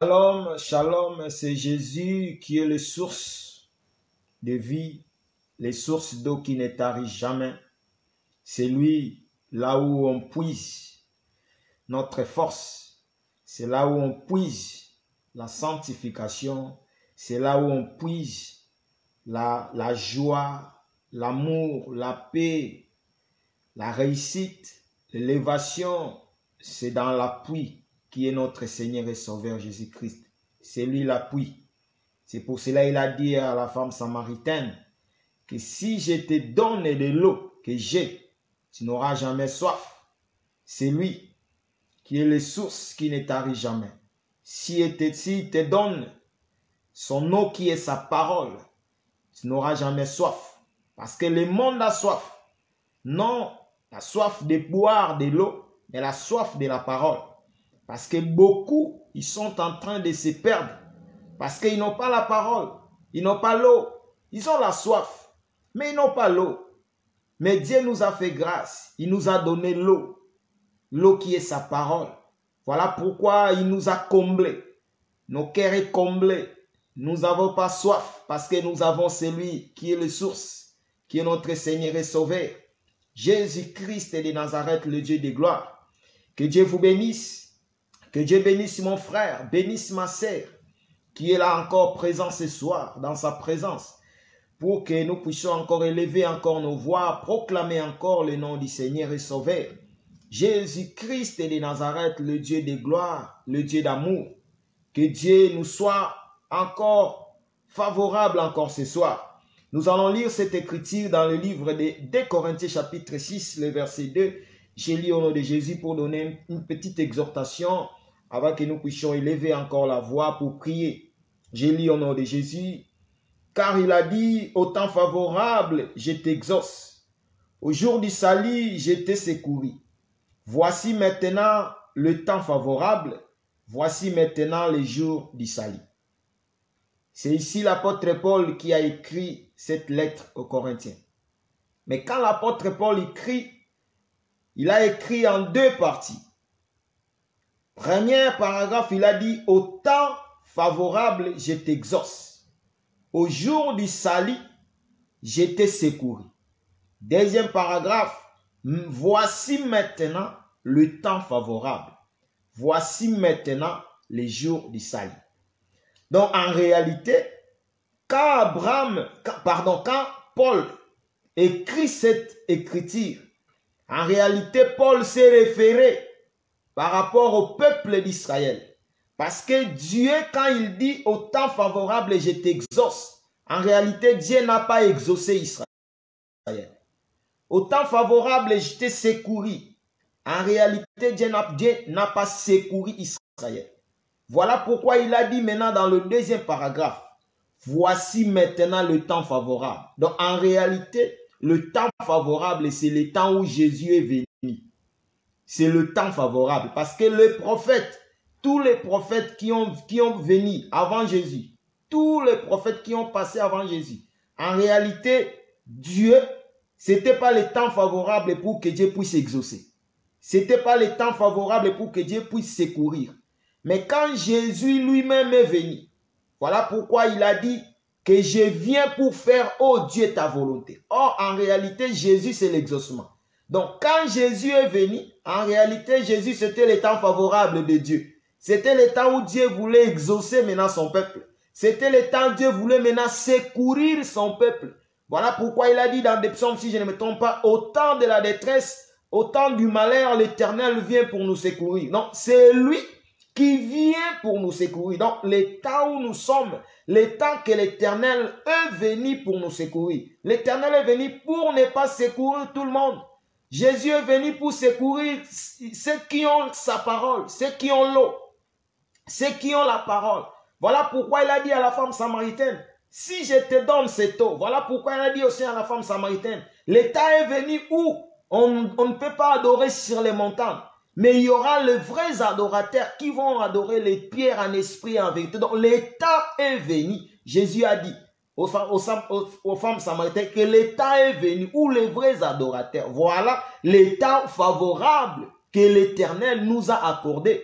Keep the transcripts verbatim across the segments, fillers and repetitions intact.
Shalom, shalom, c'est Jésus qui est la source de vie, les sources d'eau qui ne tarissent jamais. C'est lui, là où on puise notre force. C'est là où on puise la sanctification. C'est là où on puise la, la joie, l'amour, la paix, la réussite, l'élévation. C'est dans l'appui qui est notre Seigneur et Sauveur Jésus-Christ. C'est lui l'appui. C'est pour cela qu'il a dit à la femme samaritaine que si je te donne de l'eau que j'ai, tu n'auras jamais soif. C'est lui qui est la source qui ne tarit jamais. Si il te, si te donne son eau qui est sa parole, tu n'auras jamais soif. Parce que le monde a soif. Non la soif de boire de l'eau, mais la soif de la parole. Parce que beaucoup, ils sont en train de se perdre. Parce qu'ils n'ont pas la parole. Ils n'ont pas l'eau. Ils ont la soif. Mais ils n'ont pas l'eau. Mais Dieu nous a fait grâce. Il nous a donné l'eau. L'eau qui est sa parole. Voilà pourquoi il nous a comblés. Nos cœurs sont comblés. Nous n'avons pas soif. Parce que nous avons celui qui est la source. Qui est notre Seigneur et Sauveur. Jésus-Christ de Nazareth, le Dieu de gloire. Que Dieu vous bénisse. Que Dieu bénisse mon frère, bénisse ma sœur, qui est là encore présent ce soir, dans sa présence, pour que nous puissions encore élever encore nos voix, proclamer encore le nom du Seigneur et Sauveur. Jésus-Christ de Nazareth, le Dieu de gloire, le Dieu d'amour. Que Dieu nous soit encore favorable encore ce soir. Nous allons lire cette écriture dans le livre de deux Corinthiens chapitre six, le verset deux. J'ai lu au nom de Jésus pour donner une petite exhortation avant que nous puissions élever encore la voix pour prier. J'ai lu au nom de Jésus, car il a dit, au temps favorable, je t'exauce. Au jour du salut, je t'ai secouru. Voici maintenant le temps favorable, voici maintenant les jours du salut. C'est ici l'apôtre Paul qui a écrit cette lettre aux Corinthiens. Mais quand l'apôtre Paul écrit, il a écrit en deux parties. Premier paragraphe, il a dit, au temps favorable, je t'exauce. Au jour du salut, je t'ai secouru. Deuxième paragraphe, voici maintenant le temps favorable. Voici maintenant les jours du salut. Donc en réalité, quand Abraham, quand, pardon, quand Paul écrit cette écriture, en réalité, Paul s'est référé par rapport au peuple d'Israël. Parce que Dieu, quand il dit au temps favorable, je t'exauce, en réalité, Dieu n'a pas exaucé Israël. Au temps favorable, je t'ai secouru. En réalité, Dieu n'a pas secouru Israël. Voilà pourquoi il a dit maintenant dans le deuxième paragraphe, voici maintenant le temps favorable. Donc en réalité, le temps favorable, c'est le temps où Jésus est venu. C'est le temps favorable. Parce que les prophètes, tous les prophètes qui ont, qui ont venu avant Jésus, tous les prophètes qui ont passé avant Jésus, en réalité, Dieu, ce n'était pas le temps favorable pour que Dieu puisse exaucer. Ce n'était pas le temps favorable pour que Dieu puisse secourir. Mais quand Jésus lui-même est venu, voilà pourquoi il a dit que je viens pour faire, oh Dieu, ta volonté. Or, en réalité, Jésus, c'est l'exaucement. Donc, quand Jésus est venu, en réalité, Jésus, c'était le temps favorable de Dieu. C'était le temps où Dieu voulait exaucer maintenant son peuple. C'était le temps où Dieu voulait maintenant secourir son peuple. Voilà pourquoi il a dit dans des psaumes, si je ne me trompe pas, au temps de la détresse, au temps du malheur, l'Éternel vient pour nous secourir. Donc, c'est lui qui vient pour nous secourir. Donc, le temps où nous sommes, le temps que l'Éternel est venu pour nous secourir. L'Éternel est venu pour ne pas secourir tout le monde. Jésus est venu pour secourir ceux qui ont sa parole, ceux qui ont l'eau, ceux qui ont la parole. Voilà pourquoi il a dit à la femme samaritaine, si je te donne cette eau, voilà pourquoi il a dit aussi à la femme samaritaine, l'état est venu où on, on ne peut pas adorer sur les montagnes. Mais il y aura les vrais adorateurs qui vont adorer les pierres en esprit et en vérité. Donc l'état est venu. Jésus a dit aux, aux, aux, aux femmes samaritaines que l'état est venu, où les vrais adorateurs. Voilà l'état favorable que l'Éternel nous a accordé.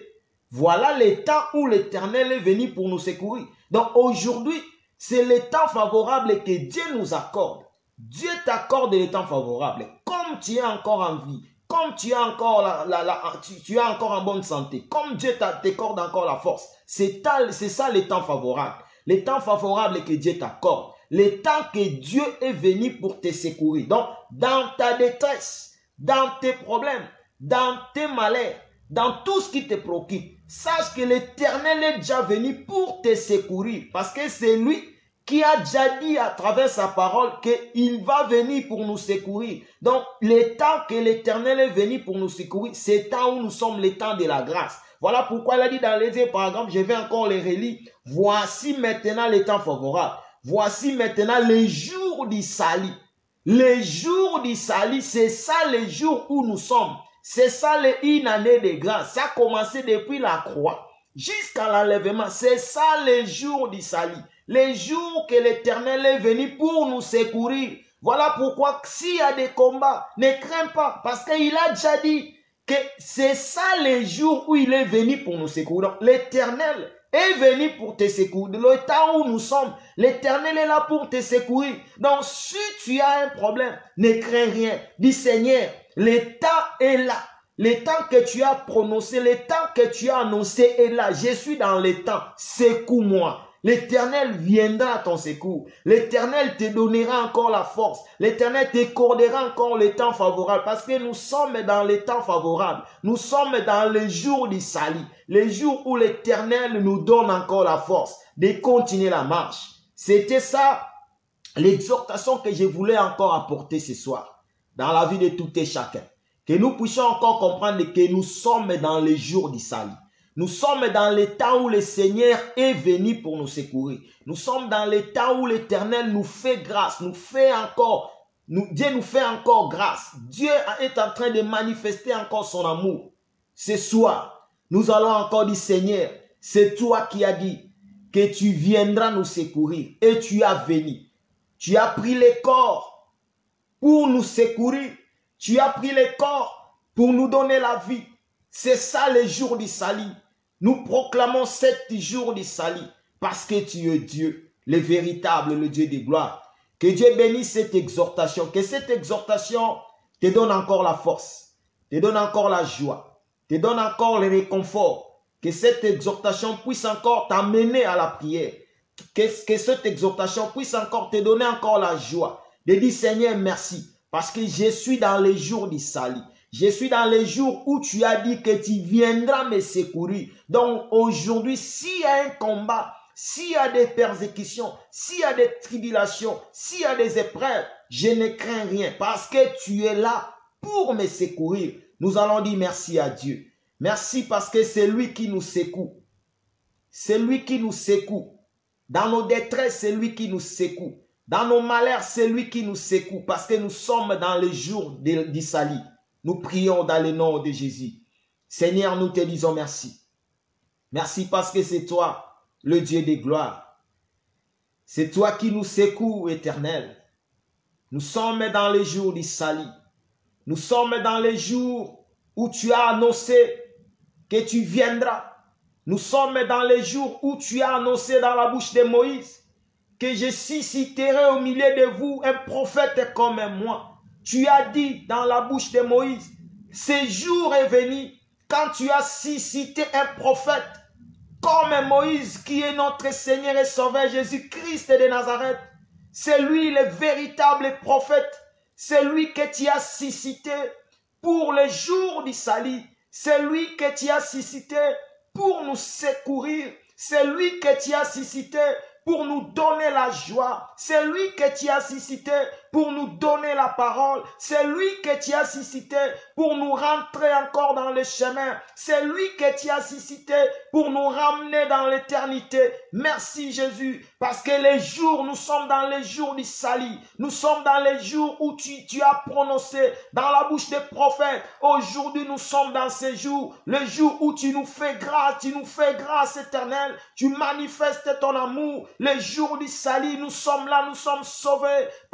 Voilà les temps où l'Éternel est venu pour nous secourir. Donc aujourd'hui, c'est le temps favorable que Dieu nous accorde. Dieu t'accorde le temps favorable. Comme tu es encore en vie, comme tu es encore, la, la, la, tu, tu es encore en bonne santé, comme Dieu t'accorde encore la force, c'est ça le temps favorable. Le temps favorable que Dieu t'accorde. Le temps que Dieu est venu pour te secourir. Donc, dans ta détresse, dans tes problèmes, dans tes malheurs, dans tout ce qui te préoccupe, sache que l'Éternel est déjà venu pour te secourir. Parce que c'est lui qui a déjà dit à travers sa parole qu'il va venir pour nous secourir. Donc, le temps que l'Éternel est venu pour nous secourir, c'est le temps où nous sommes, le temps de la grâce. Voilà pourquoi il a dit dans l'Ésaïe, par exemple, je vais encore les relire. Voici maintenant le temps favorable. Voici maintenant les jours du salut. Les jours du salut, c'est ça les jours où nous sommes. C'est ça les une année de grâce. Ça a commencé depuis la croix jusqu'à l'enlèvement. C'est ça les jours du salut. Les jours que l'Éternel est venu pour nous secourir. Voilà pourquoi s'il y a des combats, ne crains pas. Parce qu'il a déjà dit que c'est ça les jours où il est venu pour nous secourir. L'Éternel est venu pour te secourir. Le temps où nous sommes, l'Éternel est là pour te secourir. Donc si tu as un problème, ne crains rien. Dis Seigneur, le temps est là. Le temps que tu as prononcé, le temps que tu as annoncé est là. Je suis dans le temps. Secoue-moi. L'Éternel viendra à ton secours. L'Éternel te donnera encore la force. L'Éternel t'accordera encore le temps favorable. Parce que nous sommes dans le temps favorable. Nous sommes dans les jours du salut. Les jours où l'Éternel nous donne encore la force de continuer la marche. C'était ça l'exhortation que je voulais encore apporter ce soir. Dans la vie de tout et chacun. Que nous puissions encore comprendre que nous sommes dans les jours du salut. Nous sommes dans le temps où le Seigneur est venu pour nous secourir. Nous sommes dans le temps où l'Éternel nous fait grâce, nous fait encore, nous, Dieu nous fait encore grâce. Dieu est en train de manifester encore son amour. Ce soir, nous allons encore dire, Seigneur, c'est toi qui as dit que tu viendras nous secourir. Et tu as venu. Tu as pris le corps pour nous secourir. Tu as pris le corps pour nous donner la vie. C'est ça le jour du salut. Nous proclamons sept jours du salut parce que tu es Dieu, le véritable, le Dieu de gloire. Que Dieu bénisse cette exhortation, que cette exhortation te donne encore la force, te donne encore la joie, te donne encore le réconfort. Que cette exhortation puisse encore t'amener à la prière. Que, que cette exhortation puisse encore te donner encore la joie. De dire Seigneur merci parce que je suis dans les jours du salut. Je suis dans les jours où tu as dit que tu viendras me secourir. Donc aujourd'hui, s'il y a un combat, s'il y a des persécutions, s'il y a des tribulations, s'il y a des épreuves, je ne crains rien parce que tu es là pour me secourir. Nous allons dire merci à Dieu. Merci parce que c'est lui qui nous secoue. C'est lui qui nous secoue. Dans nos détresses, c'est lui qui nous secoue. Dans nos malheurs, c'est lui qui nous secoue parce que nous sommes dans les jours du salut. Nous prions dans le nom de Jésus. Seigneur, nous te disons merci. Merci parce que c'est toi, le Dieu de gloire. C'est toi qui nous secoue, Éternel. Nous sommes dans les jours du salut. Nous sommes dans les jours où tu as annoncé que tu viendras. Nous sommes dans les jours où tu as annoncé dans la bouche de Moïse que je susciterai au milieu de vous un prophète comme moi. Tu as dit dans la bouche de Moïse, ce jour est venu quand tu as suscité un prophète comme Moïse qui est notre Seigneur et Sauveur Jésus-Christ de Nazareth. C'est lui le véritable prophète. C'est lui que tu as suscité pour le jour du salut. C'est lui que tu as suscité pour nous secourir. C'est lui que tu as suscité pour nous donner la joie. C'est lui que tu as suscité pour nous donner la parole. C'est lui que tu as suscité pour nous rentrer encore dans le chemin. C'est lui que tu as suscité pour nous ramener dans l'éternité. Merci Jésus, parce que les jours, nous sommes dans les jours du salut. Nous sommes dans les jours où tu, tu as prononcé dans la bouche des prophètes. Aujourd'hui, nous sommes dans ces jours, le jour où tu nous fais grâce, tu nous fais grâce éternelle. Tu manifestes ton amour. Les jours du salut, nous sommes là, nous sommes sauvés par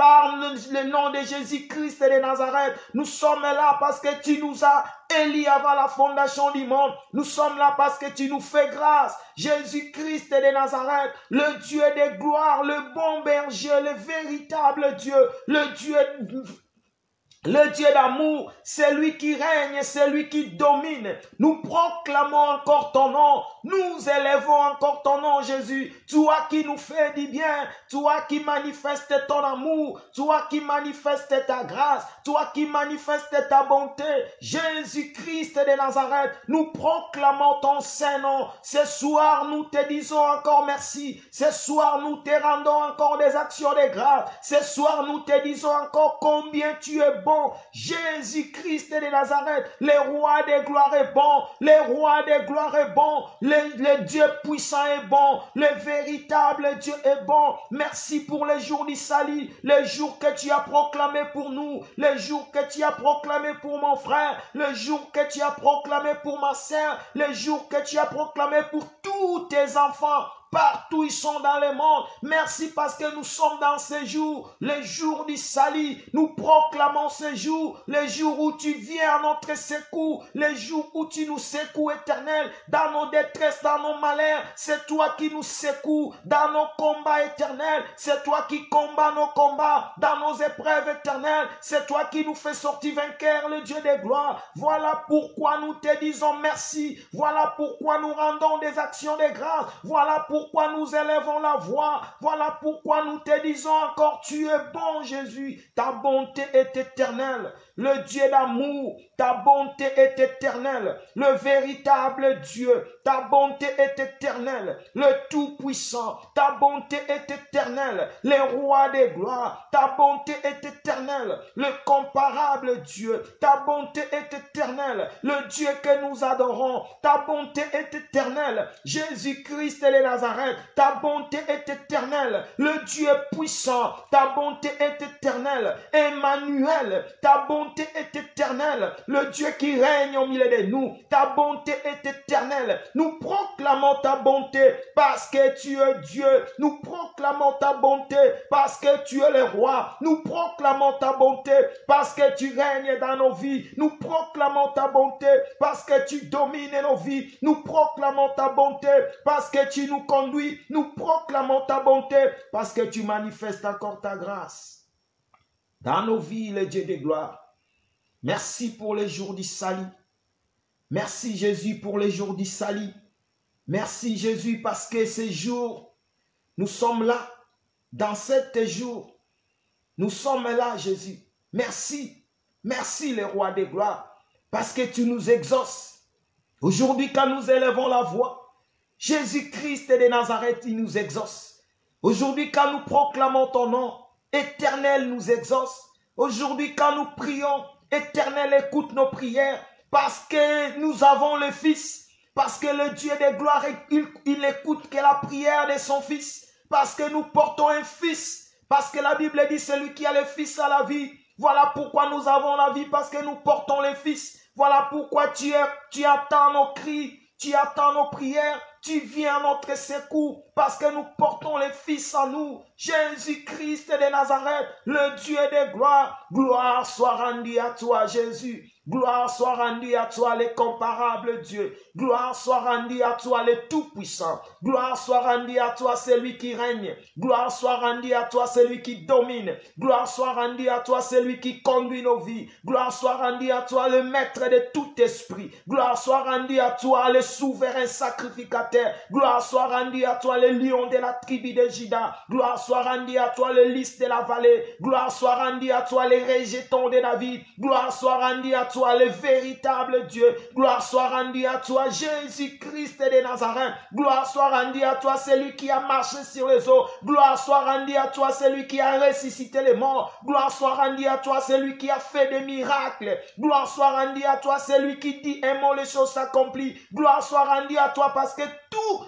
le nom de Jésus-Christ de Nazareth. Nous sommes là parce que tu nous as élis avant la fondation du monde. Nous sommes là parce que tu nous fais grâce. Jésus-Christ de Nazareth, le Dieu de gloire, le bon berger, le véritable Dieu, le Dieu... Le Dieu d'amour, c'est lui qui règne, c'est lui qui domine. Nous proclamons encore ton nom. Nous élèvons encore ton nom, Jésus. Toi qui nous fais du bien. Toi qui manifestes ton amour. Toi qui manifestes ta grâce. Toi qui manifestes ta bonté. Jésus-Christ de Nazareth, nous proclamons ton Saint-Nom. Ce soir, nous te disons encore merci. Ce soir, nous te rendons encore des actions de grâce. Ce soir, nous te disons encore combien tu es bon. Jésus-Christ de Nazareth, le roi de gloire est bon, le roi de gloire est bon, le, le Dieu puissant est bon, le véritable Dieu est bon. Merci pour les jours du salut, les jours que tu as proclamé pour nous, les jours que tu as proclamé pour mon frère, le jour que tu as proclamé pour ma sœur, les jours que tu as proclamé pour tous tes enfants. Partout ils sont dans le monde. Merci parce que nous sommes dans ces jours, les jours du salut. Nous proclamons ces jours, les jours où tu viens à notre secours, les jours où tu nous secoues, éternel, dans nos détresses, dans nos malheurs. C'est toi qui nous secours dans nos combats éternels. C'est toi qui combats nos combats dans nos épreuves éternelles. C'est toi qui nous fais sortir vainqueur, le Dieu de gloire. Voilà pourquoi nous te disons merci. Voilà pourquoi nous rendons des actions de grâce. Voilà pourquoi Pourquoi nous élevons la voix. Voilà pourquoi nous te disons encore, tu es bon Jésus, ta bonté est éternelle. Le Dieu d'amour, ta bonté est éternelle. Le véritable Dieu, ta bonté est éternelle. Le Tout-Puissant, ta bonté est éternelle. Le Roi des gloires, ta bonté est éternelle. Le comparable Dieu, ta bonté est éternelle. Le Dieu que nous adorons, ta bonté est éternelle. Jésus-Christ de Nazareth, ta bonté est éternelle. Le Dieu puissant, ta bonté est éternelle. Emmanuel, ta bonté est éternelle. Le Dieu qui règne au milieu de nous, ta bonté est éternelle. Nous proclamons ta bonté parce que tu es Dieu. Nous proclamons ta bonté parce que tu es le roi. Nous proclamons ta bonté parce que tu règnes dans nos vies. Nous proclamons ta bonté parce que tu domines nos vies. Nous proclamons ta bonté parce que tu nous conduis. Nous proclamons ta bonté parce que tu manifestes encore ta grâce dans nos vies, le Dieu de gloire. Merci pour les jours du salut. Merci Jésus pour les jours du salut. Merci Jésus parce que ces jours, nous sommes là, dans sept jours. Nous sommes là Jésus. Merci, merci le roi des gloires, parce que tu nous exauces. Aujourd'hui quand nous élevons la voix, Jésus-Christ de Nazareth, il nous exauce. Aujourd'hui quand nous proclamons ton nom, Éternel nous exauce. Aujourd'hui quand nous prions, Éternel écoute nos prières, parce que nous avons le Fils, parce que le Dieu de gloire, il, il écoute que la prière de son Fils, parce que nous portons un Fils, parce que la Bible dit celui qui a le Fils a la vie. Voilà pourquoi nous avons la vie, parce que nous portons le Fils. Voilà pourquoi tu, es, tu attends nos cris, tu attends nos prières, tu viens à notre secours, parce que nous portons le Fils en nous, Jésus-Christ de Nazareth, le Dieu de gloire. Gloire soit rendue à toi, Jésus. Gloire soit rendue à toi, le comparable Dieu. Gloire soit rendue à toi, le Tout-Puissant. Gloire soit rendue à toi, celui qui règne. Gloire soit rendue à toi, celui qui domine. Gloire soit rendue à toi, celui qui conduit nos vies. Gloire soit rendue à toi, le maître de tout esprit. Gloire soit rendue à toi, le souverain sacrificateur. Gloire soit rendue à toi, le lion de la tribu de Juda. Gloire soit rendue à toi, le lys de la vallée. Gloire soit rendue à toi, les rejetons de David. Gloire soit rendue à toi, le véritable Dieu. Gloire soit rendue à toi, Jésus-Christ de Nazareth. Gloire soit rendue à toi, celui qui a marché sur les eaux. Gloire soit rendue à toi, celui qui a ressuscité les morts. Gloire soit rendue à toi, celui qui a fait des miracles. Gloire soit rendue à toi, celui qui dit un mot, les choses s'accomplissent. Gloire soit rendue à toi, parce que tout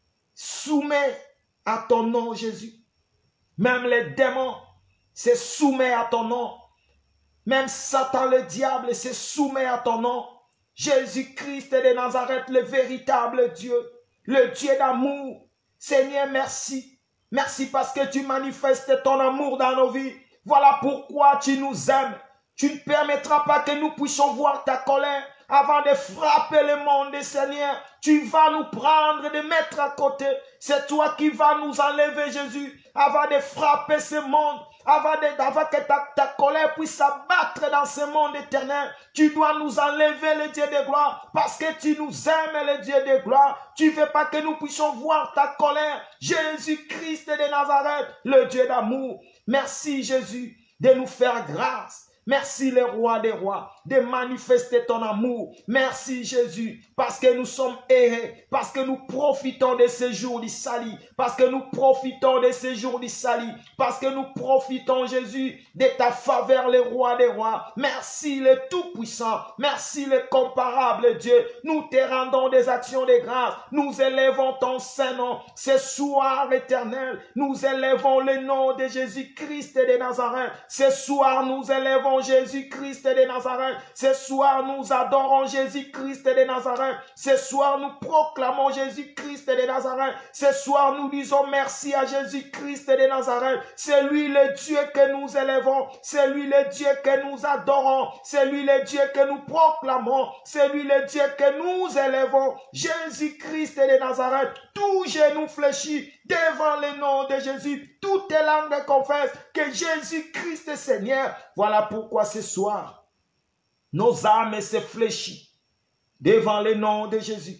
soumet à ton nom, Jésus. Même les démons se soumettent à ton nom. Même Satan, le diable, se soumet à ton nom. Jésus-Christ de Nazareth, le véritable Dieu, le Dieu d'amour. Seigneur, merci. Merci parce que tu manifestes ton amour dans nos vies. Voilà pourquoi tu nous aimes. Tu ne permettras pas que nous puissions voir ta colère avant de frapper le monde, Seigneur. Tu vas nous prendre et de mettre à côté. C'est toi qui vas nous enlever, Jésus, avant de frapper ce monde, avant, de, avant que ta, ta colère puisse s'abattre dans ce monde éternel. Tu dois nous enlever, le Dieu de gloire, parce que tu nous aimes, le Dieu de gloire. Tu ne veux pas que nous puissions voir ta colère. Jésus-Christ de Nazareth, le Dieu d'amour. Merci, Jésus, de nous faire grâce. Merci le roi des rois de manifester ton amour. Merci Jésus parce que nous sommes errés, parce que nous profitons de ce jour du salut, parce que nous profitons de ce jour du salut, parce que nous profitons Jésus de ta faveur le roi des rois. Merci le tout-puissant, merci le comparable Dieu. Nous te rendons des actions de grâce, nous élevons ton Saint-Nom. Ce soir éternel, nous élevons le nom de Jésus-Christ de Nazareth. Ce soir nous élevons Jésus-Christ de Nazareth. Ce soir, nous adorons Jésus-Christ de Nazareth. Ce soir, nous proclamons Jésus-Christ de Nazareth. Ce soir, nous disons merci à Jésus-Christ de Nazareth. C'est lui le Dieu que nous élevons. C'est lui le Dieu que nous adorons. C'est lui le Dieu que nous proclamons. C'est lui le Dieu que nous élevons. Jésus-Christ de Nazareth. Tout genou fléchit devant le nom de Jésus. Toutes les langues confessent que Jésus-Christ est Seigneur. Voilà pourquoi ce soir, nos âmes se fléchissent devant le nom de Jésus.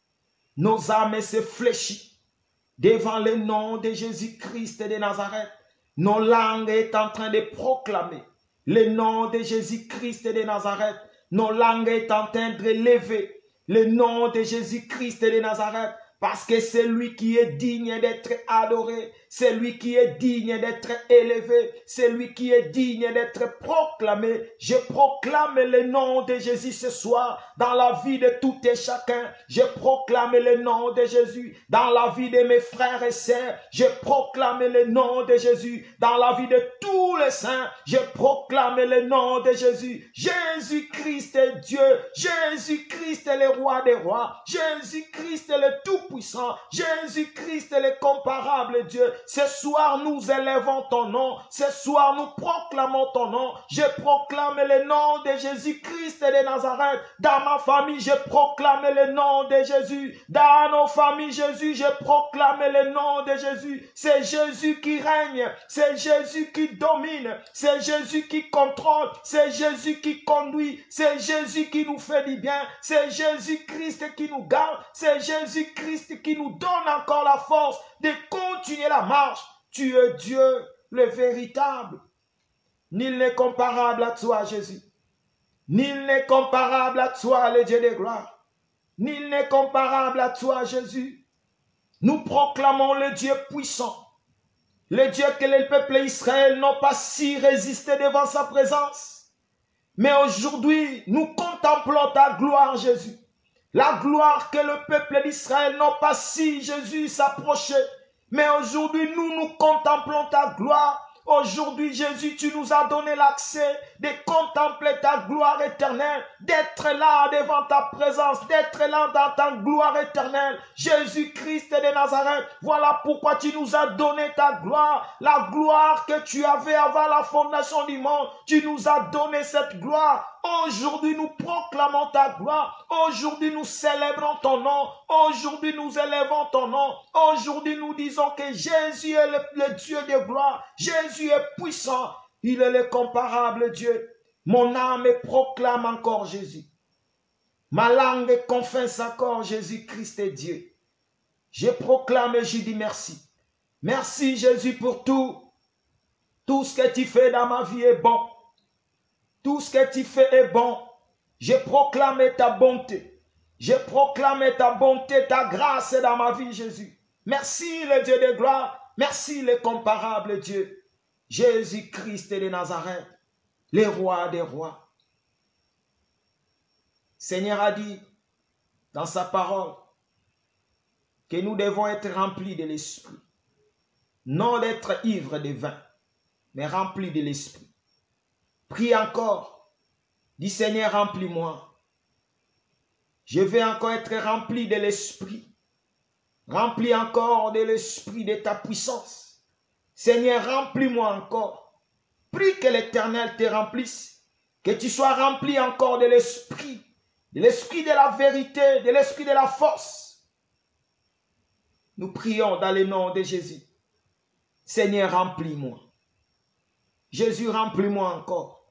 Nos âmes se fléchissent devant le nom de Jésus-Christ de Nazareth. Nos langues sont en train de proclamer le nom de Jésus-Christ de Nazareth. Nos langues sont en train de lever le nom de Jésus-Christ de Nazareth. Parce que c'est lui qui est digne d'être adoré, c'est lui qui est digne d'être élevé, c'est lui qui est digne d'être proclamé. Je proclame le nom de Jésus ce soir dans la vie de tout et chacun. Je proclame le nom de Jésus dans la vie de mes frères et sœurs. Je proclame le nom de Jésus dans la vie de tous les saints. Je proclame le nom de Jésus. Jésus-Christ est Dieu. Jésus-Christ est le roi des rois. Jésus-Christ est le tout puissant, Jésus-Christ est le comparable Dieu. Ce soir, nous élevons ton nom. Ce soir, nous proclamons ton nom. Je proclame le nom de Jésus-Christ de Nazareth. Dans ma famille, je proclame le nom de Jésus. Dans nos familles, Jésus, je proclame le nom de Jésus. C'est Jésus qui règne. C'est Jésus qui domine. C'est Jésus qui contrôle. C'est Jésus qui conduit. C'est Jésus qui nous fait du bien. C'est Jésus-Christ qui nous garde. C'est Jésus-Christ qui nous donne encore la force de continuer la marche. Tu es Dieu, le véritable. Nul n'est comparable à toi, Jésus. Nul n'est comparable à toi, le Dieu de gloire. Nul n'est comparable à toi, Jésus. Nous proclamons le Dieu puissant. Le Dieu que le peuple d'Israël n'a pas si résisté devant sa présence. Mais aujourd'hui, nous contemplons ta gloire, Jésus. La gloire que le peuple d'Israël n'a pas si Jésus s'approchait. Mais aujourd'hui, nous nous contemplons ta gloire. Aujourd'hui, Jésus, tu nous as donné l'accès de contempler ta gloire éternelle, d'être là devant ta présence, d'être là dans ta gloire éternelle. Jésus-Christ de Nazareth, voilà pourquoi tu nous as donné ta gloire, la gloire que tu avais avant la fondation du monde. Tu nous as donné cette gloire. Aujourd'hui, nous proclamons ta gloire. Aujourd'hui, nous célébrons ton nom. Aujourd'hui, nous élevons ton nom. Aujourd'hui, nous disons que Jésus est le, le Dieu de gloire. Jésus est puissant. Il est le comparable Dieu. Mon âme proclame encore Jésus. Ma langue confesse encore Jésus-Christ est Dieu. Je proclame et je dis merci. Merci Jésus pour tout. Tout ce que tu fais dans ma vie est bon. Tout ce que tu fais est bon. Je proclame ta bonté. Je proclame ta bonté, ta grâce dans ma vie, Jésus. Merci le Dieu de gloire. Merci le comparable Dieu. Jésus-Christ de Nazareth, le roi des rois. Seigneur a dit dans sa parole que nous devons être remplis de l'esprit. Non d'être ivres de vin, mais remplis de l'esprit. Prie encore. Dis Seigneur, remplis-moi. Je veux encore être rempli de l'esprit. Remplis encore de l'esprit de ta puissance. Seigneur, remplis-moi encore. Prie que l'Éternel te remplisse, que tu sois rempli encore de l'esprit, de l'esprit de la vérité, de l'esprit de la force. Nous prions dans le nom de Jésus. Seigneur, remplis-moi. Jésus, remplis-moi encore.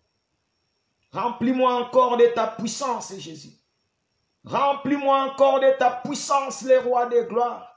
Remplis-moi encore de ta puissance, Jésus. Remplis-moi encore de ta puissance, le roi de gloire.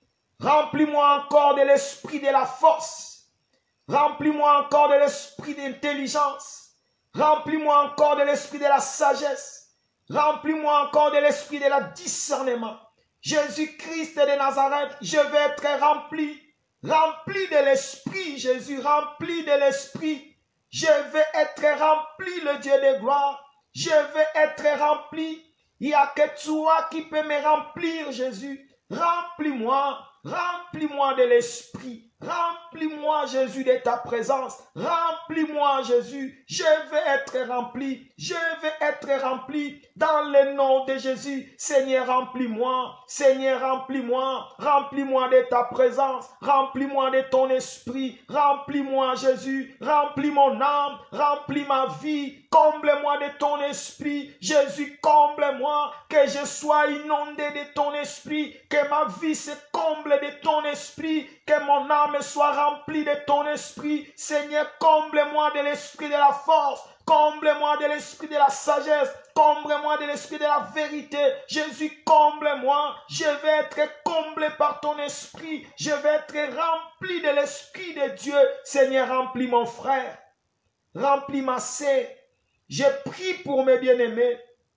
Remplis-moi encore de l'esprit de la force. Remplis-moi encore de l'esprit d'intelligence. Remplis-moi encore de l'esprit de la sagesse. Remplis-moi encore de l'esprit de la discernement. Jésus-Christ de Nazareth, je vais être rempli. Rempli de l'esprit, Jésus, rempli de l'esprit. Je vais être rempli, le Dieu de gloire. Je vais être rempli. Il n'y a que toi qui peux me remplir, Jésus. Remplis-moi, remplis-moi de l'esprit. Remplis-moi, Jésus, de ta présence. Remplis-moi, Jésus. Je vais être rempli. Je vais être rempli dans le nom de Jésus. Seigneur, remplis-moi. Seigneur, remplis-moi. Remplis-moi de ta présence. Remplis-moi de ton esprit. Remplis-moi, Jésus. Remplis mon âme. Remplis ma vie. Comble-moi de ton esprit. Jésus, comble-moi. Que je sois inondé de ton esprit. Que ma vie se comble de ton esprit. Que mon âme soit remplie de ton esprit. Seigneur, comble-moi de l'esprit de la force. Comble-moi de l'esprit de la sagesse. Comble-moi de l'esprit de la vérité. Jésus, comble-moi. Je vais être comblé par ton esprit. Je vais être rempli de l'esprit de Dieu. Seigneur, remplis mon frère. Remplis ma sœur. Je prie pour mes bien-aimés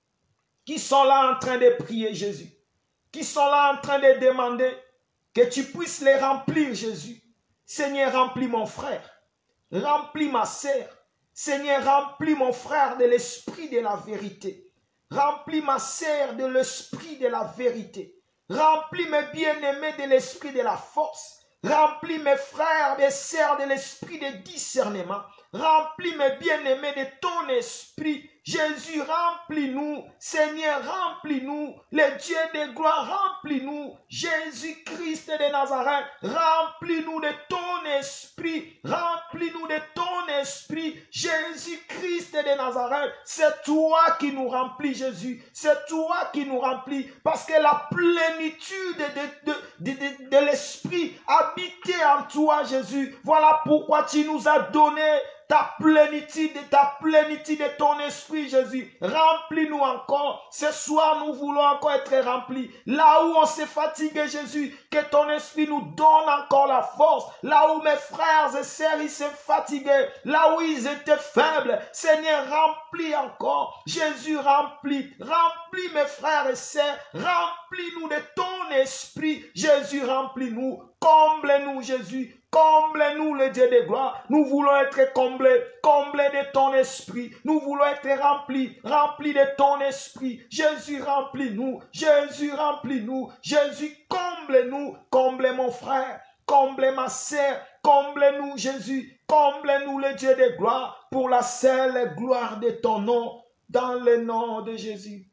qui sont là en train de prier, Jésus. Qui sont là en train de demander que tu puisses les remplir, Jésus. Seigneur, remplis mon frère. Remplis ma sœur. Seigneur, remplis mon frère de l'esprit de la vérité. Remplis ma sœur de l'esprit de la vérité. Remplis mes bien-aimés de l'esprit de la force. Remplis mes frères et sœurs de l'esprit de discernement. Remplis mes bien-aimés de ton esprit. Jésus, remplis-nous. Seigneur, remplis-nous. Le Dieu de gloire, remplis-nous. Jésus-Christ de Nazareth, remplis-nous de ton esprit. Remplis-nous de ton esprit. Jésus-Christ de Nazareth, c'est toi qui nous remplis, Jésus. C'est toi qui nous remplis. Parce que la plénitude de, de, de, de, de l'esprit habitait en toi, Jésus. Voilà pourquoi tu nous as donné ta plénitude, ta plénitude de ton esprit, Jésus. Remplis-nous encore. Ce soir, nous voulons encore être remplis. Là où on s'est fatigué, Jésus, que ton esprit nous donne encore la force. Là où mes frères et sœurs, ils s'est fatigués. Là où ils étaient faibles. Seigneur, remplis encore. Jésus, remplis. Remplis mes frères et sœurs. Remplis-nous de ton esprit. Jésus, remplis-nous. Comble-nous, Jésus. Comble-nous, le Dieu de gloire. Nous voulons être comblés, comblés de ton esprit. Nous voulons être remplis, remplis de ton esprit. Jésus, remplis-nous. Jésus, remplis-nous. Jésus, comble-nous. Comble mon frère, comble ma sœur. Comble-nous, Jésus. Comble-nous, le Dieu de gloire, pour la seule gloire de ton nom. Dans le nom de Jésus.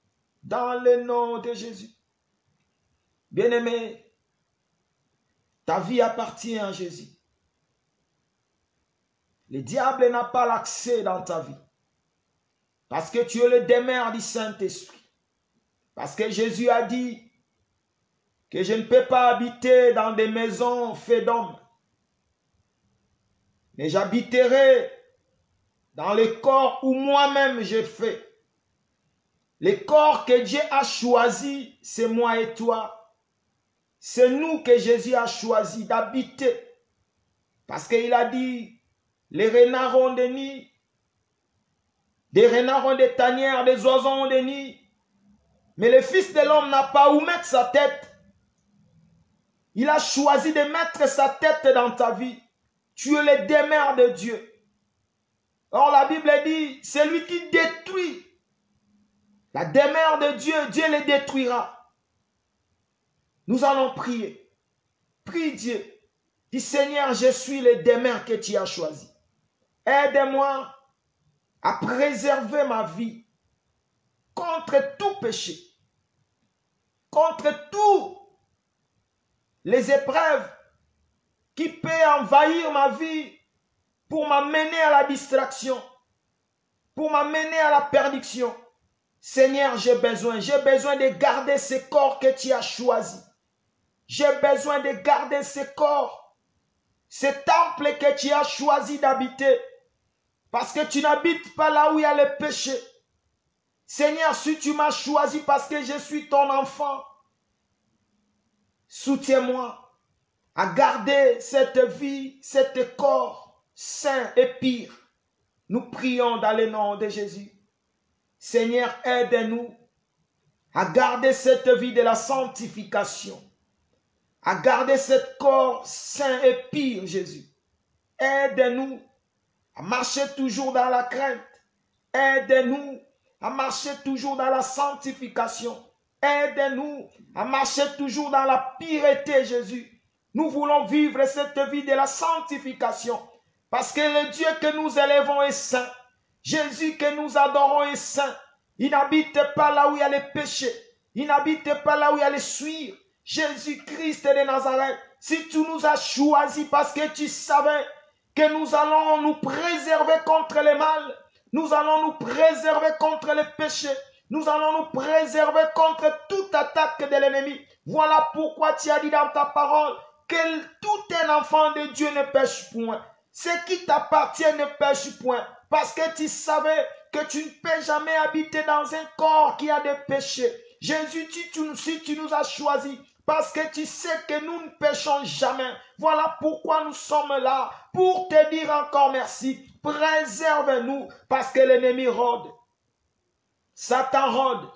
Dans le nom de Jésus. Bien-aimé, ta vie appartient à Jésus. Le diable n'a pas l'accès dans ta vie. Parce que tu es le demeure du Saint-Esprit. Parce que Jésus a dit que je ne peux pas habiter dans des maisons faites d'hommes. Mais j'habiterai dans le corps où moi-même j'ai fait. Le corps que Dieu a choisi, c'est moi et toi. C'est nous que Jésus a choisi d'habiter. Parce qu'il a dit, les renards ont des nids, des renards ont des tanières, des oiseaux ont des nids. Mais le Fils de l'homme n'a pas où mettre sa tête. Il a choisi de mettre sa tête dans ta vie. Tu es le demeure de Dieu. Or la Bible dit, c'est lui qui détruit. La demeure de Dieu, Dieu les détruira. Nous allons prier. Prie Dieu. Dis Seigneur, je suis le demeure que tu as choisi. Aide-moi à préserver ma vie contre tout péché, contre toutes les épreuves qui peuvent envahir ma vie pour m'amener à la distraction, pour m'amener à la perdition. Seigneur, j'ai besoin, j'ai besoin de garder ce corps que tu as choisi. J'ai besoin de garder ce corps, ce temple que tu as choisi d'habiter. Parce que tu n'habites pas là où il y a le péché. Seigneur, si tu m'as choisi parce que je suis ton enfant, soutiens-moi à garder cette vie, cet corps saint et pur. Nous prions dans le nom de Jésus. Seigneur, aide-nous à garder cette vie de la sanctification, à garder ce corps saint et pur, Jésus. Aide-nous à marcher toujours dans la crainte. Aide-nous à marcher toujours dans la sanctification. Aide-nous à marcher toujours dans la pureté, Jésus. Nous voulons vivre cette vie de la sanctification. Parce que le Dieu que nous élevons est saint. Jésus que nous adorons est saint. Il n'habite pas là où il y a les péchés. Il n'habite pas là où il y a les souillures. Jésus-Christ de Nazareth, si tu nous as choisis parce que tu savais que nous allons nous préserver contre le mal, nous allons nous préserver contre les péchés, nous allons nous préserver contre toute attaque de l'ennemi. Voilà pourquoi tu as dit dans ta parole que tout un enfant de Dieu ne pêche point. Ce qui t'appartient ne pêche point. Parce que tu savais que tu ne peux jamais habiter dans un corps qui a des péchés. Jésus, tu, tu, si tu nous as choisis, parce que tu sais que nous ne péchons jamais. Voilà pourquoi nous sommes là, pour te dire encore merci. Préserve-nous, parce que l'ennemi rôde. Satan rôde.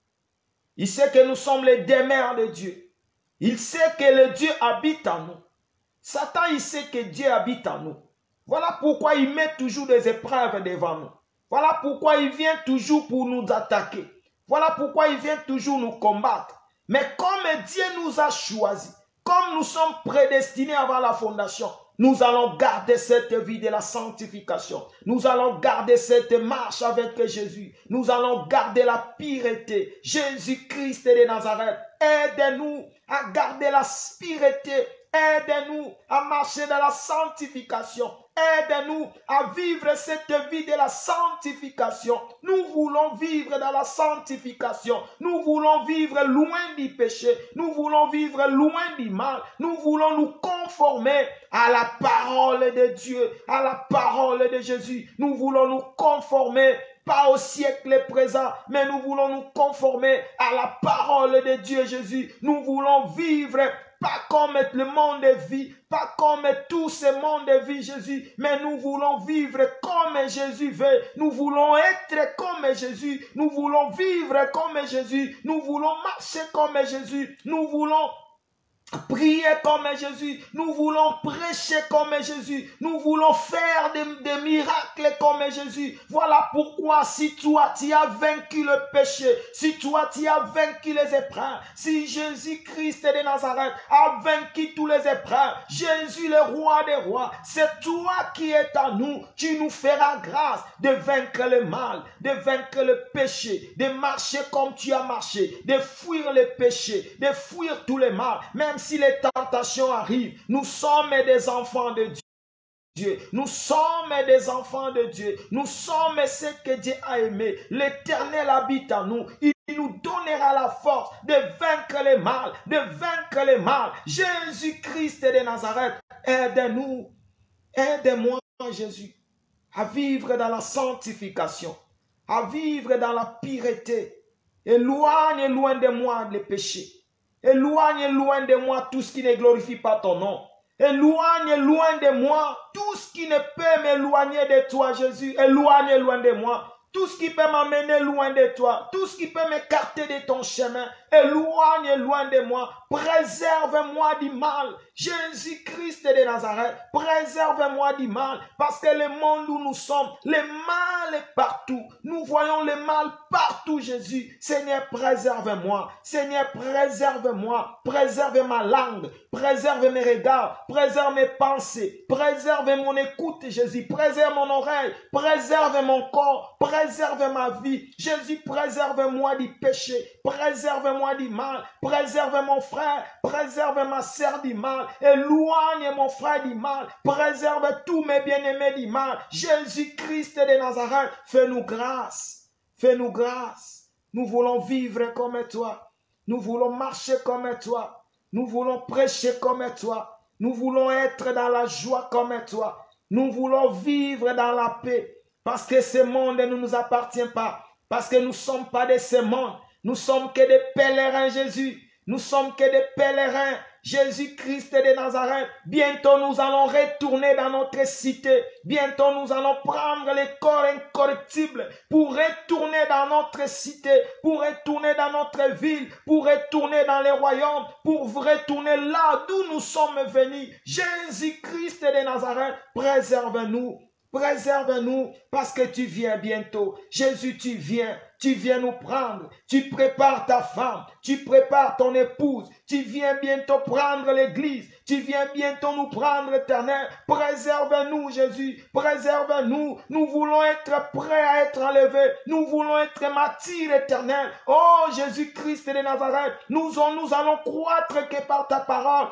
Il sait que nous sommes les demeures de Dieu. Il sait que le Dieu habite en nous. Satan, il sait que Dieu habite en nous. Voilà pourquoi il met toujours des épreuves devant nous. Voilà pourquoi il vient toujours pour nous attaquer. Voilà pourquoi il vient toujours nous combattre. Mais comme Dieu nous a choisis, comme nous sommes prédestinés avant la fondation, nous allons garder cette vie de la sanctification. Nous allons garder cette marche avec Jésus. Nous allons garder la pureté. Jésus-Christ de Nazareth, aide-nous à garder la pureté. Aide-nous à marcher dans la sanctification. Aide-nous à vivre cette vie de la sanctification. Nous voulons vivre dans la sanctification. Nous voulons vivre loin du péché. Nous voulons vivre loin du mal. Nous voulons nous conformer à la parole de Dieu, à la parole de Jésus. Nous voulons nous conformer pas au siècle présent, mais nous voulons nous conformer à la parole de Dieu Jésus. Nous voulons vivre pas comme le monde vit, pas comme tout ce monde vit Jésus, mais nous voulons vivre comme Jésus veut. Nous voulons être comme Jésus. Nous voulons vivre comme Jésus. Nous voulons marcher comme Jésus. Nous voulons prier comme Jésus, nous voulons prêcher comme Jésus, nous voulons faire des, des miracles comme Jésus. Voilà pourquoi si toi tu as vaincu le péché, si toi tu as vaincu les épreuves, si Jésus-Christ de Nazareth a vaincu tous les épreuves, Jésus le roi des rois, c'est toi qui es en nous, tu nous feras grâce de vaincre le mal, de vaincre le péché, de marcher comme tu as marché, de fuir le péché, de fuir tout le mal, même si les tentations arrivent, nous sommes des enfants de Dieu. Nous sommes des enfants de Dieu. Nous sommes ceux que Dieu a aimés. L'Éternel habite en nous. Il nous donnera la force de vaincre le mal, de vaincre le mal. Jésus-Christ de Nazareth, aide-nous, aide-moi, Jésus, à vivre dans la sanctification, à vivre dans la pureté. Éloigne loin de moi les péchés. Éloigne loin de moi tout ce qui ne glorifie pas ton nom. Éloigne loin de moi tout ce qui ne peut m'éloigner de toi, Jésus. Éloigne loin de moi tout ce qui peut m'amener loin de toi. Tout ce qui peut m'écarter de ton chemin. Éloigne loin de moi. Préserve-moi du mal. Jésus-Christ de Nazareth, préserve-moi du mal. Parce que le monde où nous sommes, le mal est partout. Nous voyons le mal partout, Jésus. Seigneur, préserve-moi. Seigneur, préserve-moi. Préserve ma langue. Préserve mes regards. Préserve mes pensées. Préserve mon écoute, Jésus. Préserve mon oreille. Préserve mon corps. Préserve préserve ma vie. Jésus, préserve-moi du péché, préserve-moi du mal, préserve mon frère, préserve ma sœur du mal, éloigne mon frère du mal, préserve tous mes bien-aimés du mal. Jésus-Christ de Nazareth, fais-nous grâce, fais-nous grâce. Nous voulons vivre comme toi, nous voulons marcher comme toi, nous voulons prêcher comme toi, nous voulons être dans la joie comme toi, nous voulons vivre dans la paix, parce que ce monde ne nous appartient pas, parce que nous ne sommes pas de ce monde, nous sommes que des pèlerins Jésus, nous sommes que des pèlerins, Jésus-Christ de Nazareth. Bientôt nous allons retourner dans notre cité, bientôt nous allons prendre les corps incorruptibles pour retourner dans notre cité, pour retourner dans notre ville, pour retourner dans les royaumes, pour retourner là d'où nous sommes venus. Jésus-Christ de Nazareth, préserve-nous. Préserve-nous parce que tu viens bientôt. Jésus, tu viens. Tu viens nous prendre. Tu prépares ta femme. Tu prépares ton épouse. Tu viens bientôt prendre l'église. Tu viens bientôt nous prendre, l'Éternel. Préserve-nous, Jésus. Préserve-nous. Nous voulons être prêts à être enlevés. Nous voulons être martyrs, éternel. Oh, Jésus-Christ de Nazareth. Nous, nous allons croître que par ta parole.